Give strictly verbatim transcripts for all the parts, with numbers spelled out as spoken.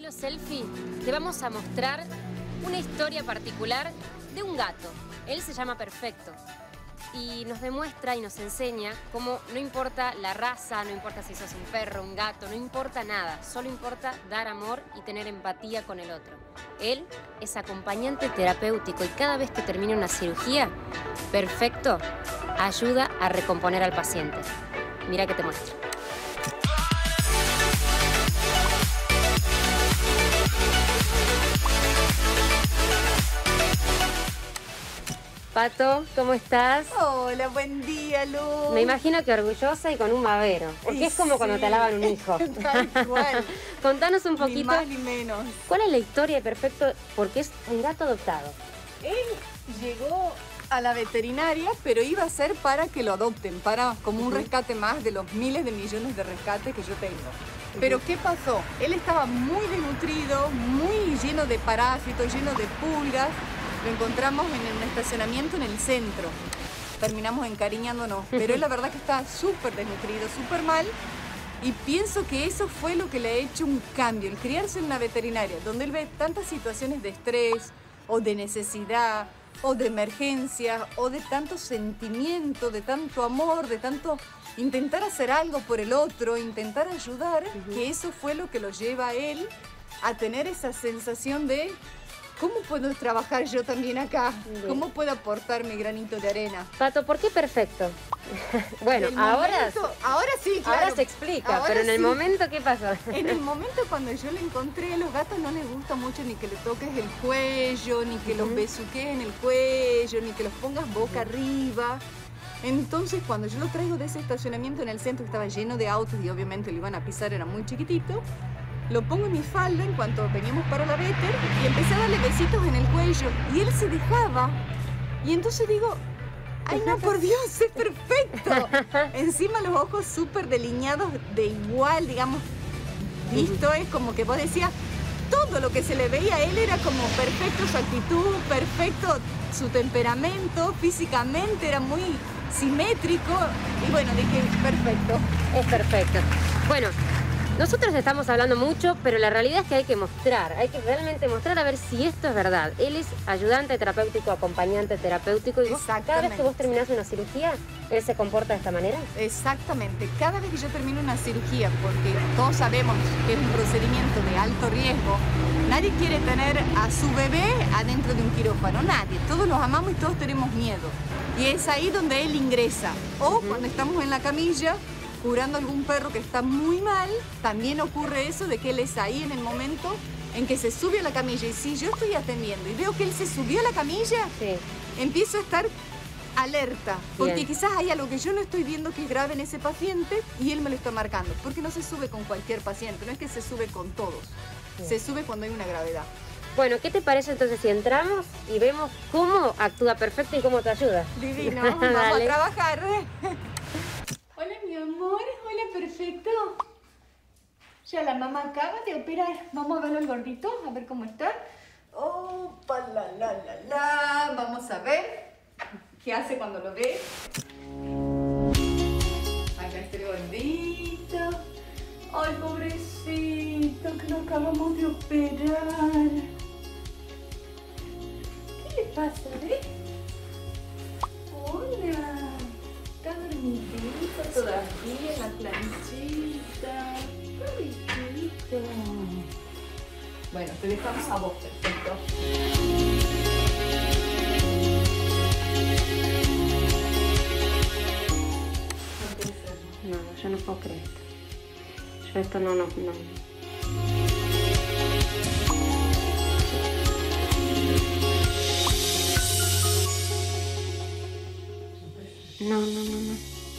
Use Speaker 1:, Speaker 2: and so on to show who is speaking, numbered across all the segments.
Speaker 1: estilo selfie, te vamos a mostrar una historia particular de un gato. Él se llama Perfecto y nos demuestra y nos enseña cómo no importa la raza, no importa si sos un perro, un gato, no importa nada. Solo importa dar amor y tener empatía con el otro. Él es acompañante terapéutico y cada vez que termina una cirugía, Perfecto ayuda a recomponer al paciente. Mira que te muestro. Pato, ¿cómo estás?
Speaker 2: Hola, buen día, Lu.
Speaker 1: Me imagino que orgullosa y con un babero, porque
Speaker 2: Y
Speaker 1: es como
Speaker 2: sí,
Speaker 1: cuando te alaban un hijo.
Speaker 2: Tal cual.
Speaker 1: Contanos un
Speaker 2: Ni
Speaker 1: poquito,
Speaker 2: más ni menos.
Speaker 1: ¿cuál es la historia de Perfecto? Porque es un gato adoptado.
Speaker 2: Él llegó a la veterinaria, pero iba a ser para que lo adopten, para como un rescate más de los miles de millones de rescates que yo tengo. Pero ¿qué pasó? Él estaba muy desnutrido, muy lleno de parásitos, lleno de pulgas. Lo encontramos en un estacionamiento en el centro. Terminamos encariñándonos, pero él la verdad que está súper desnutrido, súper mal. Y pienso que eso fue lo que le ha hecho un cambio, el criarse en una veterinaria, donde él ve tantas situaciones de estrés, o de necesidad, o de emergencia, o de tanto sentimiento, de tanto amor, de tanto intentar hacer algo por el otro, intentar ayudar, uh-huh. que eso fue lo que lo lleva a él a tener esa sensación de ¿cómo puedo trabajar yo también acá? Bien. ¿Cómo puedo aportar mi granito de arena?
Speaker 1: Pato, ¿por qué Perfecto? Bueno, ahora,
Speaker 2: momento, ahora sí, claro.
Speaker 1: Ahora se explica, ahora pero en sí. el momento, ¿qué pasó?
Speaker 2: En el momento cuando yo le encontré, a los gatos no les gusta mucho ni que le toques el cuello, ni que uh-huh. los besuquees en el cuello, ni que los pongas boca uh-huh. arriba. Entonces, cuando yo lo traigo de ese estacionamiento en el centro, que estaba lleno de autos y obviamente lo iban a pisar, era muy chiquitito, lo pongo en mi falda en cuanto veníamos para la veter y empecé a darle besitos en el cuello y él se dejaba. Y entonces digo, ¡ay no, por Dios, es perfecto! Encima los ojos súper delineados de igual, digamos, visto es como que vos decías, todo lo que se le veía a él era como perfecto, su actitud, perfecto su temperamento, físicamente era muy simétrico y bueno, dije, perfecto.
Speaker 1: Es perfecto. Bueno. Nosotros estamos hablando mucho, pero la realidad es que hay que mostrar, hay que realmente mostrar a ver si esto es verdad. Él es ayudante terapéutico, acompañante terapéutico y vos, cada vez que vos terminás una cirugía, ¿él se comporta de esta manera?
Speaker 2: Exactamente. Cada vez que yo termino una cirugía, porque todos sabemos que es un procedimiento de alto riesgo, nadie quiere tener a su bebé adentro de un quirófano, nadie. Todos los amamos y todos tenemos miedo. Y es ahí donde él ingresa. O uh-huh. cuando estamos en la camilla, curando a algún perro que está muy mal, también ocurre eso de que él es ahí en el momento en que se sube a la camilla. Y si yo estoy atendiendo y veo que él se subió a la camilla, sí. empiezo a estar alerta. Porque Bien. quizás hay algo que yo no estoy viendo que es grave en ese paciente y él me lo está marcando. Porque no se sube con cualquier paciente, no es que se sube con todos. Bien. Se sube cuando hay una gravedad.
Speaker 1: Bueno, ¿qué te parece entonces si entramos y vemos cómo actúa Perfecto y cómo te ayuda?
Speaker 2: Divino, vamos a trabajar. Hola, mi amor. Hola, Perfecto. Ya la mamá acaba de operar. Vamos a verlo el gordito, a ver cómo está. Opa, la, la, la, la. Vamos a ver qué hace cuando lo ve. Acá está el gordito. Ay, pobrecito, que lo acabamos de operar. ¿Qué le pasa, eh? Hola. Está dormidito todavía en la planchita. Pobrecito. Bueno, te dejamos a vos, Perfecto.
Speaker 1: No, yo no puedo creer esto. Yo esto no, no, no. No, no, no, no.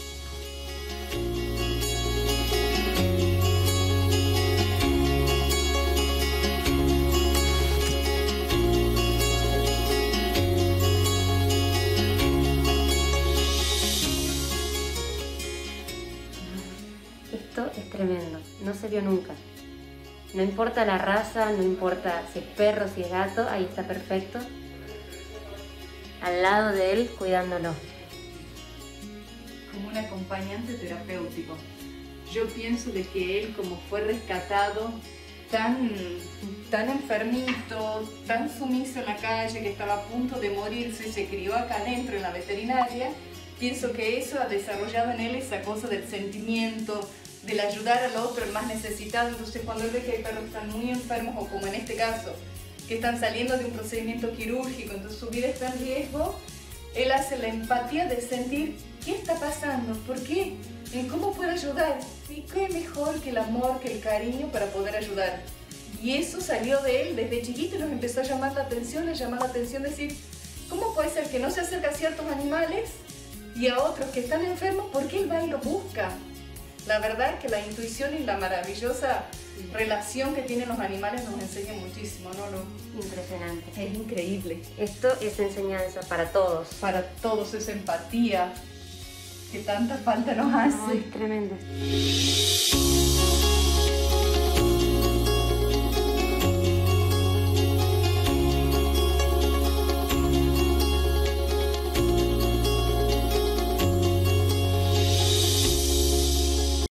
Speaker 1: Esto es tremendo. No se vio nunca. No importa la raza, no importa si es perro, si es gato, ahí está Perfecto. Al lado de él, cuidándolo.
Speaker 2: Como un acompañante terapéutico. Yo pienso de que él, como fue rescatado, tan, tan enfermito, tan sumiso en la calle, que estaba a punto de morirse, se crió acá adentro en la veterinaria. Pienso que eso ha desarrollado en él esa cosa del sentimiento, del ayudar al otro, el más necesitado. Entonces cuando él ve que hay perros que están muy enfermos, o como en este caso, que están saliendo de un procedimiento quirúrgico, entonces su vida está en riesgo, él hace la empatía de sentir qué está pasando, por qué, y cómo puede ayudar. Y qué mejor que el amor, que el cariño para poder ayudar. Y eso salió de él desde chiquito y nos empezó a llamar la atención, le llamó la atención decir, ¿cómo puede ser que no se acerca a ciertos animales y a otros que están enfermos? ¿Por qué él va y los busca? La verdad que la intuición y la maravillosa relación que tienen los animales nos enseña muchísimo, ¿no, Lu?
Speaker 1: Impresionante.
Speaker 2: Es increíble.
Speaker 1: Esto es enseñanza para todos.
Speaker 2: Para todos, esa empatía que tanta falta nos hace.
Speaker 1: No, es tremendo.